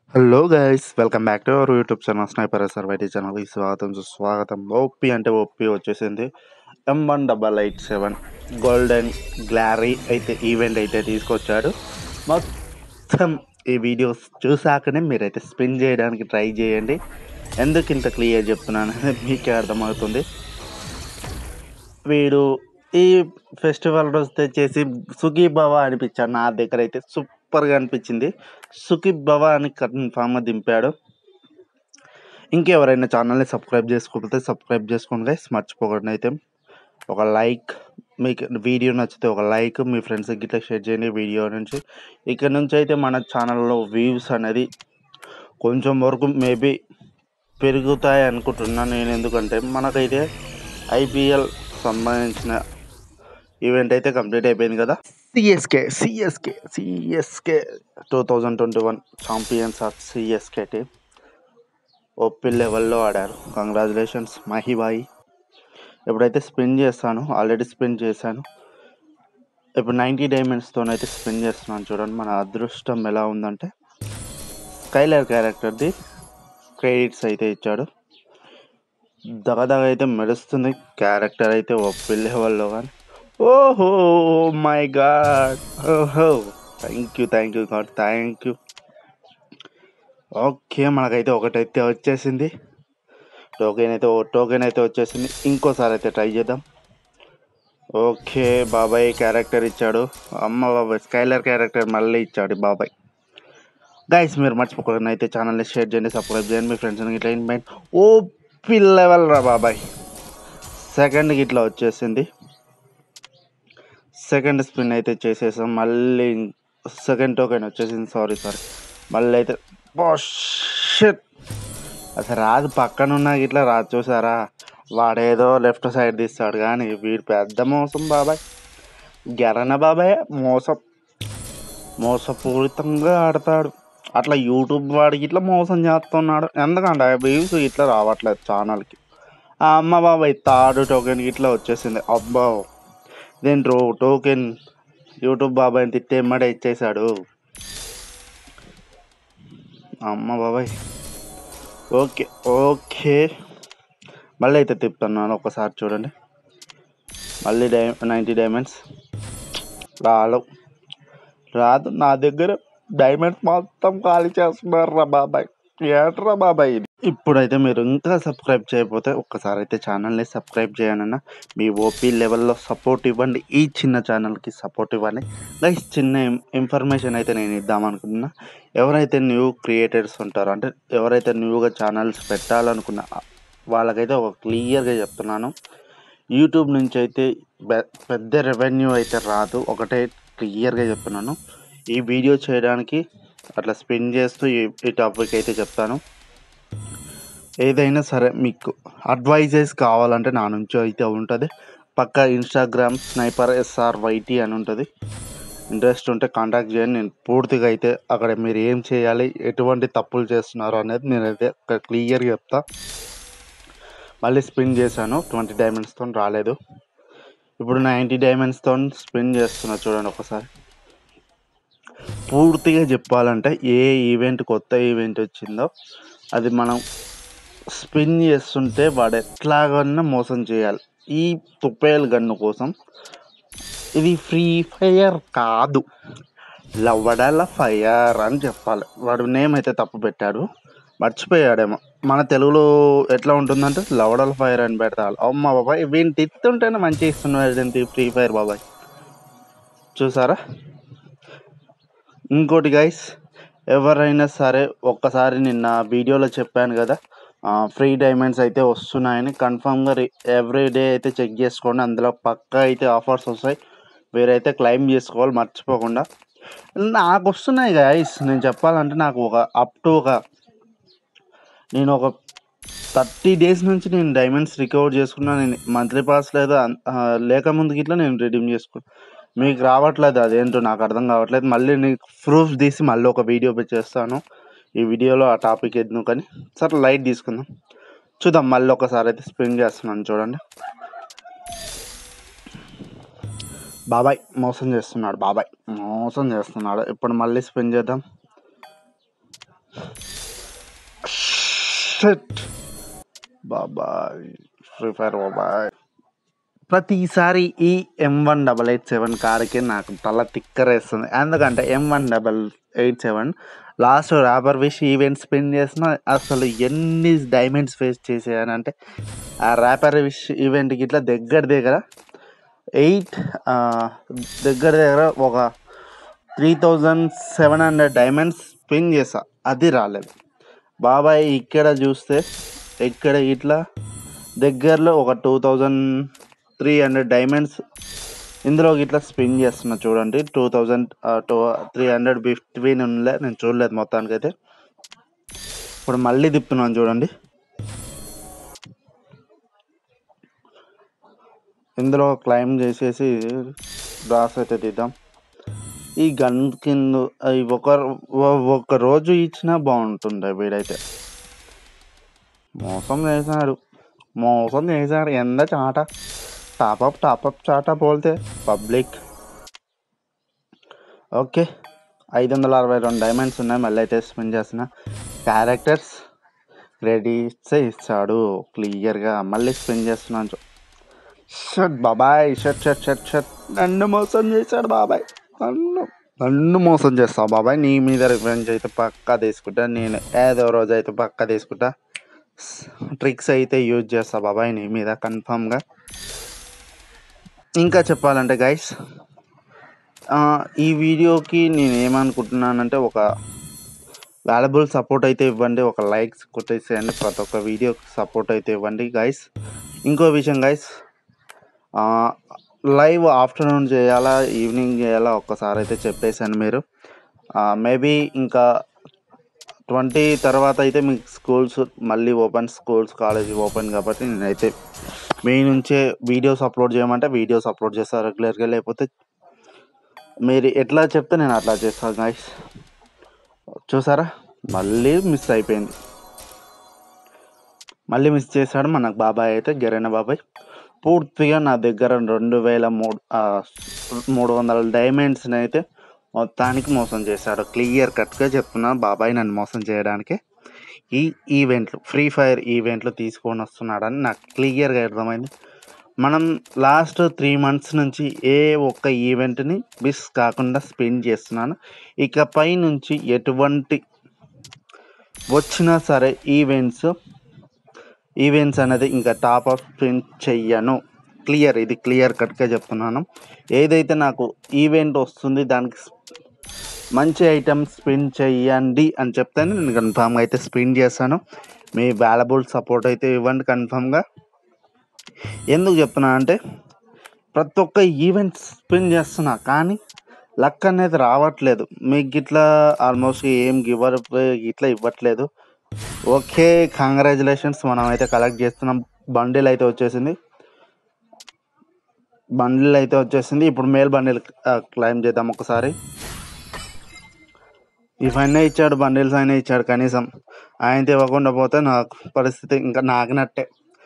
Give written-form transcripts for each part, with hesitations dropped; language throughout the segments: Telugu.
Hello guys, welcome back to our YouTube channel sniper సర్వైటీ ఛానల్కి స్వాగతం సుస్వాగతం. ఓపీ అంటే ఓపీ వచ్చేసింది. M1887 గోల్డెన్ గ్లారీ అయితే ఈవెంట్ అయితే తీసుకొచ్చాడు. మొత్తం ఈ వీడియోస్ చూసాకనే మీరైతే స్పిన్ చేయడానికి ట్రై చేయండి. ఎందుకు ఇంత క్లియర్ చెప్తున్నాను అనేది మీకే అర్థమవుతుంది. వీడు ఈ ఫెస్టివల్ రోజు తెచ్చేసి సుఖీ భవ అనిపించాడు. నా దగ్గర అయితే సూపర్గా అనిపించింది. సుఖీ భవ అని కన్ఫామ్గా దింపాడు. ఇంకెవరైనా ఛానల్ని సబ్స్క్రైబ్ చేసుకోకపోతే సబ్స్క్రైబ్ చేసుకోండి గైస్, మర్చిపోకండి. అయితే ఒక లైక్, మీకు వీడియో నచ్చితే ఒక లైక్, మీ ఫ్రెండ్స్కి గిట్లా షేర్ చేయండి. వీడియో నుంచి ఇక్కడ నుంచి అయితే మన ఛానల్లో వ్యూస్ అనేది కొంచెం వరకు మేబీ పెరుగుతాయి అనుకుంటున్నాను నేను. ఎందుకంటే మనకైతే ఐపీఎల్ సంబంధించిన ఈవెంట్ అయితే కంప్లీట్ అయిపోయింది కదా. CSK 2021 champions of CSK team OP లెవెల్లో ఆడారు. కంగ్రాచులేషన్స్ మహిబాయి. ఎప్పుడైతే స్పిన్ చేస్తాను, ఆల్రెడీ స్పిన్ చేశాను. ఇప్పుడు 90 డైమండ్స్తోనైతే స్పిన్ చేస్తున్నాను. చూడండి మన అదృష్టం ఎలా ఉందంటే, స్కైలర్ క్యారెక్టర్ది క్రెడిట్స్ అయితే ఇచ్చాడు. దగదగ అయితే మెరుస్తుంది క్యారెక్టర్ అయితే ఓపీ లెవెల్లో. కానీ ఓహో మై గాడ్, ఓహో thank you god, thank you. Okay, మనకైతే ఒకటైతే వచ్చేసింది. టోకెన్ అయితే వచ్చేసింది. ఇంకోసారి అయితే ట్రై చేద్దాం. ఓకే, బాబాయ్ క్యారెక్టర్ ఇచ్చాడు. అమ్మ బాబాయ్, స్కైలర్ క్యారెక్టర్ మళ్ళీ ఇచ్చాడు బాబాయ్. గైస్, మీరు మర్చిపోకుండా అయితే ఛానల్ని షేర్ చేయండి, సబ్స్క్రైబ్ చేయండి, మీ ఫ్రెండ్స్ని ఇట్లా ఇన్వైట్. ఓపీ లెవెల్ రా బాబాయ్. సెకండ్కి ఇట్లా వచ్చేసింది. సెకండ్ స్పిన్ అయితే చేసేసాం. మళ్ళీ సెకండ్ టోకెన్ వచ్చేసింది. సారీ మళ్ళీ అయితే షిట్, అసలు రాదు పక్కన ఉన్నా ఇట్లా రాదు. చూసారా, వాడేదో లెఫ్ట్ సైడ్ తీస్తాడు కానీ వీడు పెద్ద మోసం బాబాయ్. గెరన బాబాయ్ మోసపూరితంగా ఆడతాడు. అట్లా యూట్యూబ్ వాడికి ఇట్లా మోసం చేస్తున్నాడు. ఎందుకంటే వ్యూస్ ఇట్లా రావట్లేదు ఛానల్కి. అమ్మ బాబాయ్, థర్డ్ టోకెన్కి ఇట్లా వచ్చేసింది. అబ్బా, దేంట్లో టోకెన్ యూట్యూబ్ బాబాయ్ని తిట్టే ఎమ్మడే ఇచ్చేసాడు. అమ్మ బాబాయ్. ఓకే మళ్ళీ అయితే తిప్పుతున్నాను. ఒకసారి చూడండి, మళ్ళీ 90 డైమండ్స్ రాదు. నా దగ్గర డైమండ్స్ మొత్తం ఖాళీ చేస్తున్నారు రా బాబాయ్. ఏంట్రా బాబాయ్ ఇది. ఇప్పుడైతే మీరు ఇంకా సబ్స్క్రైబ్ చేయకపోతే ఒక్కసారి అయితే ఛానల్ని సబ్స్క్రైబ్ చేయనన్న మీ ఓపీ లెవెల్లో సపోర్ట్ ఇవ్వండి. ఈ చిన్న ఛానల్కి సపోర్ట్ ఇవ్వండి గైస్. చిన్న ఇన్ఫర్మేషన్ అయితే నేను ఇద్దామనుకుంటున్నా. ఎవరైతే న్యూ క్రియేటర్స్ ఉంటారో, అంటే ఎవరైతే న్యూగా ఛానల్స్ పెట్టాలనుకున్న వాళ్ళకైతే ఒక క్లియర్గా చెప్తున్నాను. యూట్యూబ్ నుంచి అయితే పెద్ద రెవెన్యూ అయితే రాదు, ఒకటే క్లియర్గా చెప్తున్నాను. ఈ వీడియో చేయడానికి అట్లా స్పెండ్ చేస్తూ ఈ టాపిక్ అయితే చెప్తాను. ఏదైనా సరే మీకు అడ్వైజెస్ కావాలంటే నా నుంచి అయితే ఉంటుంది. పక్క ఇన్స్టాగ్రామ్ స్నైపర్ SRYT అని ఉంటుంది. ఇంట్రెస్ట్ ఉంటే కాంటాక్ట్ చేయండి. నేను పూర్తిగా అయితే అక్కడ మీరు ఏం చేయాలి, ఎటువంటి తప్పులు చేస్తున్నారు అనేది నేనైతే క్లియర్గా చెప్తా. మళ్ళీ స్పిన్ చేశాను, 20 డైమండ్స్తో రాలేదు. ఇప్పుడు 90 డైమండ్స్తో స్పిన్ చేస్తున్నా. చూడండి ఒకసారి. పూర్తిగా చెప్పాలంటే ఏ ఈవెంట్ కొత్త ఈవెంట్ వచ్చిందో అది మనం స్పిన్ చేస్తుంటే వాడు ఎట్లాగన్నా మోసం చేయాలి. ఈ తుప్పేల్ గన్ను కోసం ఇది ఫ్రీ ఫైర్ కాదు, లవడల ఫైర్ అని చెప్పాలి. వాడు నేమ్ అయితే తప్పు పెట్టాడు, మర్చిపోయాడేమో. మన తెలుగులో ఎట్లా ఉంటుందంటే లవడల ఫైర్ అని పెడతాడు. అమ్మ బాబాయ్, వీడిని తిత్తుంటేనే మంచిగా ఇస్తున్నాడు ఫ్రీ ఫైర్ బాబాయ్. చూసారా. ఇంకోటి గైస్, ఎవరైనా సరే ఒక్కసారి నిన్న వీడియోలో చెప్పాను కదా, ఫ్రీ డైమండ్స్ అయితే వస్తున్నాయని. కన్ఫామ్గా ఎవ్రీ డే అయితే చెక్ చేసుకోండి. అందులో పక్కా అయితే ఆఫర్స్ వస్తాయి. వేరైతే క్లెయిమ్ చేసుకోవాలి మర్చిపోకుండా. నాకు వస్తున్నాయి గైస్. నేను చెప్పాలంటే నాకు నేను ఒక 30 డేస్ నుంచి నేను డైమండ్స్ రికవర్ చేసుకున్నాను. నేను మంత్లీ పాస్ లేక ముందుకి ఇట్లా నేను రిడీమ్ చేసుకున్నాను. మీకు రావట్లేదు, అదేంటో నాకు అర్థం కావట్లేదు. మళ్ళీ నీకు ప్రూఫ్ తీసి మళ్ళీ ఒక వీడియో చేస్తాను. ఈ వీడియోలో ఆ టాపిక్ ఎందుకని సరే లైట్ తీసుకుందాం. చూద్దాం. మళ్ళీ ఒకసారి అయితే స్పిన్ చేస్తున్నాను. చూడండి, బాబాయ్ మోసం చేస్తున్నాడు. ఇప్పుడు మళ్ళీ స్పిన్ చేద్దాం. షట్ బాబాయ్ ఫ్రీ ఫైర్ బాబాయ్. ప్రతిసారి ఈ M1887 కారుకి నాకు తల తిక్కరేస్తుంది. ఎందుకంటే M1887 last rapper wish event spin చేసిన అసలు ఎన్ని డైమండ్స్ ఫేస్ చేసానంటే ఆ ర్యాపర్ విష్ ఈవెంట్కి ఇట్లా దగ్గర 8 దగ్గర ఒక 3700 డైమండ్స్ స్పిన్ చేసా, అది రాలేదు బాబాయ్. ఇక్కడ చూస్తే ఇక్కడ ఇట్లా దగ్గరలో ఒక 2300 డైమండ్స్ ఇందులో ఇట్లా స్పిన్ చేస్తున్నా చూడండి. 2300 బిట్వీన్ ఉండలే, నేను చూడలేదు మొత్తానికైతే. ఇప్పుడు మళ్ళీ తిప్పుతున్నాను చూడండి. ఇందులో క్లైమ్ చేసేసి డ్రాస్ అయితే తీద్దాం. ఈ గన్ కింద ఒక రోజు ఇచ్చినా బాగుంటుండే. వీడైతే మోసం చేశాడు ఎంత చాట. టాపప్ చాట పోల్తే పబ్లిక్. ఓకే, 562 డైమండ్స్ ఉన్నాయి. మళ్ళీ అయితే స్పిన్ చేస్తున్నా. క్యారెక్టర్స్ క్రెడిట్స్ ఇస్తాడు క్లియర్గా. మళ్ళీ స్పిన్ చేస్తున్నాను. షట్ బాబాయ్, షట్ నన్ను మోసం చేశాడు బాబాయ్. నన్ను మోసం చేస్తావు బాబాయ్. నీ మీద రివెంజ్ అయితే పక్కా తీసుకుంటా. నేను ఏదో రోజు అయితే పక్కా తీసుకుంటా. ట్రిక్స్ అయితే యూజ్ చేస్తా బాబాయ్ నీ మీద కన్ఫామ్గా. ఇంకా చెప్పాలంటే గైస్, ఈ వీడియోకి నేను ఏమనుకుంటున్నానంటే ఒక వాల్యుబుల్ సపోర్ట్ అయితే ఇవ్వండి. ఒక లైక్స్ కొట్టేసేయండి. ప్రతి ఒక్క వీడియోకి సపోర్ట్ అయితే ఇవ్వండి గైస్. ఇంకో విషయం గైస్, లైవ్ ఆఫ్టర్నూన్ చేయాలా ఈవినింగ్ చేయాలా ఒక్కసారి అయితే చెప్పేశాను. మీరు మేబీ ఇంకా 20 తర్వాత అయితే మీకు స్కూల్స్ మళ్ళీ ఓపెన్, స్కూల్స్ కాలేజ్ ఓపెన్ కాబట్టి నేనైతే మీ నుంచే వీడియోస్ అప్లోడ్ చేయమంటే వీడియోస్ అప్లోడ్ చేస్తాను రెగ్యులర్గా. లేకపోతే మీరు ఎట్లా చెప్తే నేను అట్లా చేస్తాను గైస్. చూసారా, మళ్ళీ మిస్ అయిపోయింది. మళ్ళీ మిస్ చేశాడు మనకు బాబాయ్ అయితే, గెరైన బాబాయ్. పూర్తిగా నా దగ్గర 2300 డైమండ్స్ని అయితే మొత్తానికి మోసం చేశాడు. క్లియర్ కట్గా చెప్తున్నాను బాబాయ్ నన్ను మోసం చేయడానికి ఈ ఈవెంట్లు, ఫ్రీ ఫైర్ ఈవెంట్లు తీసుకొని వస్తున్నాడని నాకు క్లియర్గా అర్థమైంది. మనం లాస్ట్ 3 months నుంచి ఏ ఒక్క ఈవెంట్ని మిస్ కాకుండా స్పెండ్ చేస్తున్నాను. ఇకపై నుంచి ఎటువంటి వచ్చినా సరే ఈవెంట్స్ అనేది ఇంకా టాప్ అప్ స్పిన్ చెయ్యను. ఇది క్లియర్ కట్గా చెప్తున్నాను. ఏదైతే నాకు ఈవెంట్ వస్తుంది దానికి మంచి ఐటమ్స్ స్పిన్ చెయ్యండి అని చెప్తాను. నేను కన్ఫామ్గా అయితే స్పిన్ చేస్తాను. మీ వాల్యుబుల్ సపోర్ట్ అయితే ఇవ్వండి కన్ఫామ్గా. ఎందుకు చెప్తున్నా అంటే ప్రతి ఒక్క ఈవెంట్ స్పిన్ చేస్తున్నా కానీ లక్ అనేది రావట్లేదు. మీకు ఇట్లా ఆల్మోస్ట్ ఏం ఇట్లా ఇవ్వట్లేదు. ఓకే, కంగ్రాచులేషన్స్, మనం అయితే కలెక్ట్ చేస్తున్నాం. బండిల్ అయితే వచ్చేసింది. ఇప్పుడు మేల్ బండిల్ క్లైమ్ చేద్దాం ఒకసారి. ఇవన్నీ ఇచ్చాడు, బండిల్స్ అయినా ఇచ్చాడు. కనీసం ఆయనతో ఇవ్వకుండా పోతే నాకు పరిస్థితి ఇంకా నాకినట్టే.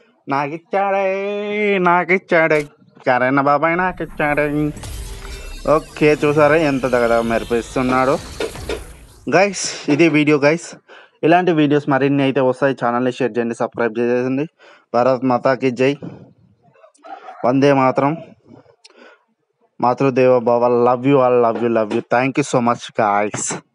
నాకిచ్చాడే కరైన బాబాయ్, నాకిచ్చాడే. ఓకే, చూసారా ఎంత దగ్గర మెరిపిస్తున్నాడు గైస్. ఇది వీడియో గైస్. ఇలాంటి వీడియోస్ మరిన్ని అయితే వస్తాయి. ఛానల్ని షేర్ చేయండి, సబ్స్క్రైబ్ చేసేయండి. భారత్ మాతాకి జై, వందే మాతరం, మాతృదేవ భవ. Love you all, love you. Thank you so much guys.